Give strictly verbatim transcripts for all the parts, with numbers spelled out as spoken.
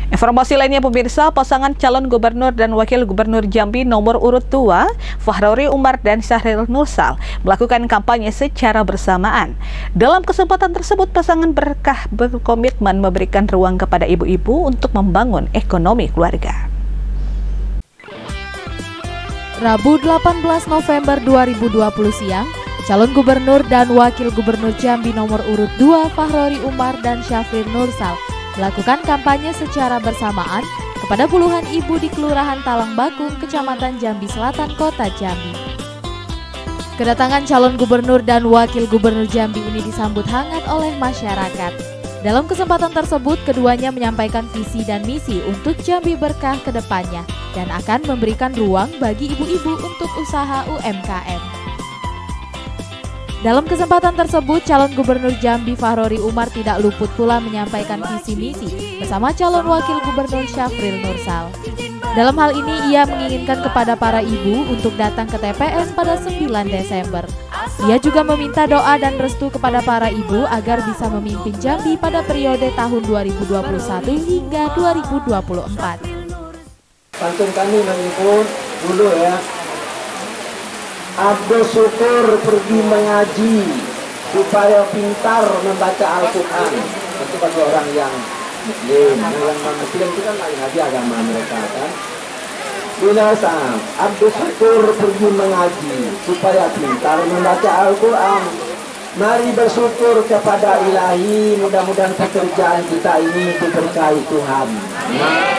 Informasi lainnya pemirsa, pasangan calon gubernur dan wakil gubernur Jambi nomor urut dua, Fahrori Umar dan Syafril Nursal, melakukan kampanye secara bersamaan. Dalam kesempatan tersebut, pasangan berkah berkomitmen memberikan ruang kepada ibu-ibu untuk membangun ekonomi keluarga. Rabu delapan belas November dua ribu dua puluh siang, calon gubernur dan wakil gubernur Jambi nomor urut dua, Fahrori Umar dan Syafril Nursal, melakukan kampanye secara bersamaan kepada puluhan ibu di Kelurahan Talang Bakung, Kecamatan Jambi Selatan, Kota Jambi. Kedatangan calon gubernur dan wakil gubernur Jambi ini disambut hangat oleh masyarakat. Dalam kesempatan tersebut, keduanya menyampaikan visi dan misi untuk Jambi berkah ke depannya dan akan memberikan ruang bagi ibu-ibu untuk usaha U M K M. Dalam kesempatan tersebut, calon gubernur Jambi Fahrori Umar tidak luput pula menyampaikan visi misi bersama calon wakil gubernur Syafril Nursal. Dalam hal ini, ia menginginkan kepada para ibu untuk datang ke T P S pada sembilan Desember. Ia juga meminta doa dan restu kepada para ibu agar bisa memimpin Jambi pada periode tahun dua ribu dua puluh satu hingga dua ribu dua puluh empat. Pantun kami mengimpun dulu ya. Abdo syukur pergi mengaji supaya pintar membaca Al-Quran. Itu bagi orang yang muslim, yang non-muslim itu kan lain lagi agama mereka kan. Binasa, abdo syukur pergi mengaji supaya pintar membaca Al-Quran. Mari bersyukur kepada Ilahi, mudah-mudahan pekerjaan kita ini diberkahi Tuhan. Nah.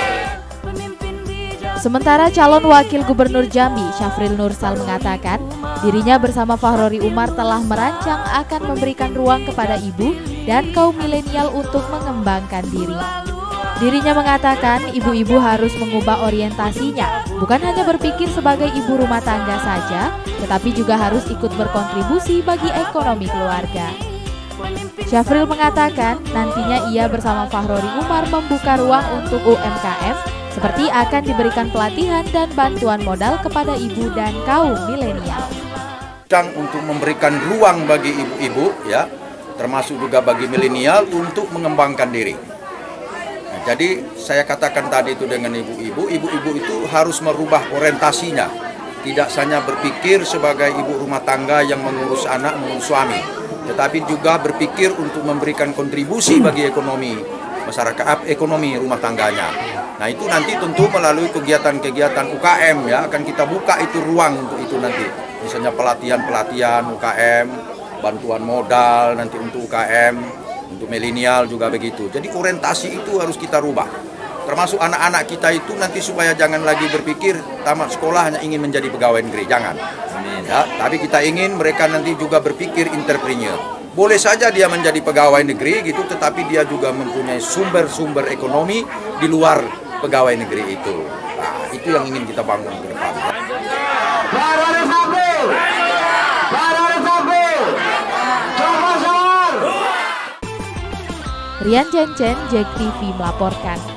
Sementara calon wakil gubernur Jambi, Syafril Nursal, mengatakan dirinya bersama Fahrori Umar telah merancang akan memberikan ruang kepada ibu dan kaum milenial untuk mengembangkan diri. Dirinya mengatakan ibu-ibu harus mengubah orientasinya, bukan hanya berpikir sebagai ibu rumah tangga saja, tetapi juga harus ikut berkontribusi bagi ekonomi keluarga. Syafril mengatakan nantinya ia bersama Fahrori Umar membuka ruang untuk U M K M, seperti akan diberikan pelatihan dan bantuan modal kepada ibu dan kaum milenial. Untuk memberikan ruang bagi ibu-ibu, ya, termasuk juga bagi milenial untuk mengembangkan diri. Nah, jadi saya katakan tadi itu dengan ibu-ibu, ibu-ibu itu harus merubah orientasinya, tidak hanya berpikir sebagai ibu rumah tangga yang mengurus anak, mengurus suami, tetapi juga berpikir untuk memberikan kontribusi bagi ekonomi masyarakat, ekonomi rumah tangganya. Nah, itu nanti tentu melalui kegiatan-kegiatan U K M, ya, akan kita buka itu ruang untuk itu nanti. Misalnya pelatihan-pelatihan U K M, bantuan modal nanti untuk U K M, untuk milenial juga begitu. Jadi orientasi itu harus kita rubah. Termasuk anak-anak kita itu nanti supaya jangan lagi berpikir tamat sekolah hanya ingin menjadi pegawai negeri, jangan. Ya, tapi kita ingin mereka nanti juga berpikir entrepreneur. Boleh saja dia menjadi pegawai negeri gitu, tetapi dia juga mempunyai sumber-sumber ekonomi di luar pegawai negeri itu. Nah, itu yang ingin kita bangun ke depan. Rian Cencen, Jack T V melaporkan.